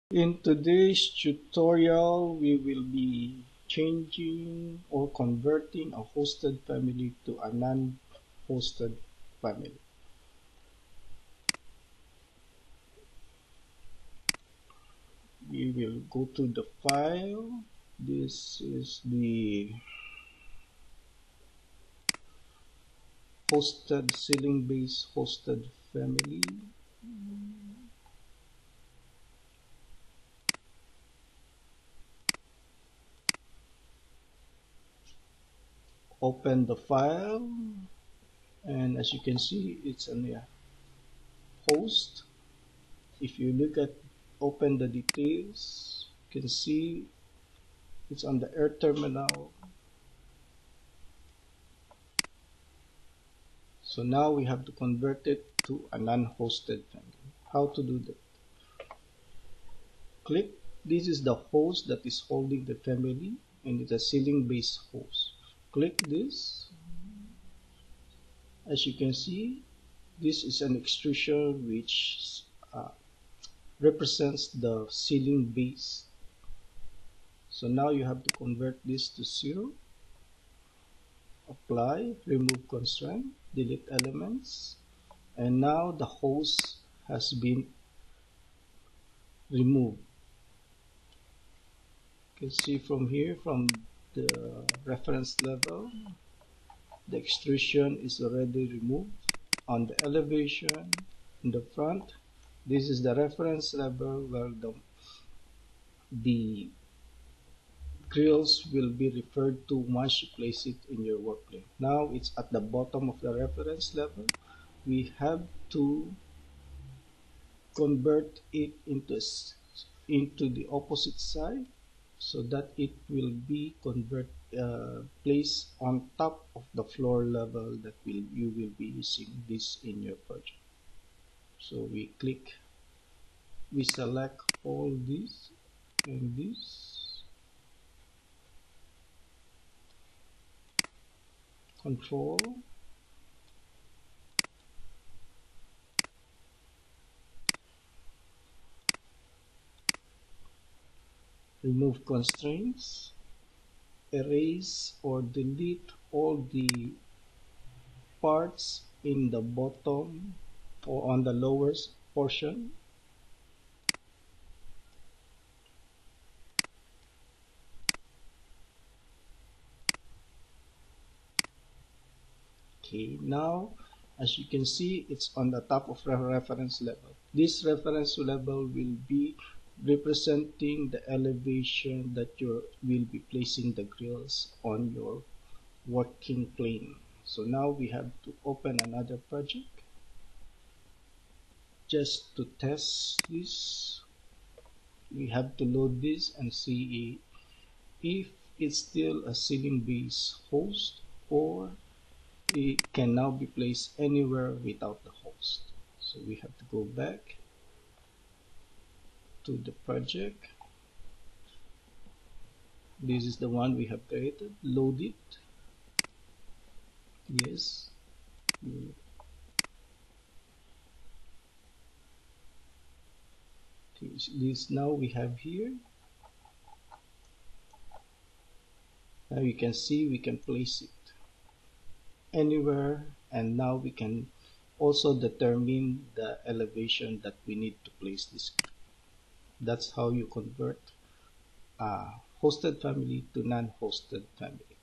In today's tutorial, we will be changing or converting a hosted family to a non-hosted family. We will go to the file. This is the hosted ceiling-based hosted family. Open the file, and as you can see, it's a host. If you open the details, you can see it's on the air terminal. So now we have to convert it to a non-hosted family. How to do that? Click. This is the host that is holding the family, and it's a ceiling-based host. Click this. As you can see, this is an extrusion which represents the ceiling base. So now you have to convert this to 0. Apply, remove constraint, delete elements, and now the host has been removed. You can see from here, from the reference level, the extrusion is already removed. On the elevation in the front, this is the reference level where the grills will be referred to once you place it in your work plane. Now it's at the bottom of the reference level. We have to convert it into the opposite side so that it will be placed on top of the floor level that you will be using this in your project. So we select all this and this, control, remove constraints, erase or delete all the parts in the bottom or on the lower portion. Okay, now as you can see, it's on the top of the reference level. This reference level will be representing the elevation that you will be placing the grills on your working plane. So now we have to open another project just to test this. We have to load this and see if it's still a ceiling based host or it can now be placed anywhere without the host. So we have to go back to the project. This is the one we have created. Load it. Yes. This now we have here. Now you can see we can place it anywhere, and now we can also determine the elevation that we need to place this. That's how you convert a hosted family to non-hosted family.